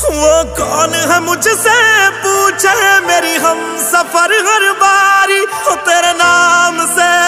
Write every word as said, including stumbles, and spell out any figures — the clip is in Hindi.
वो कौन है मुझसे पूछे मेरी हम सफर हर बारी, हो तेरे नाम से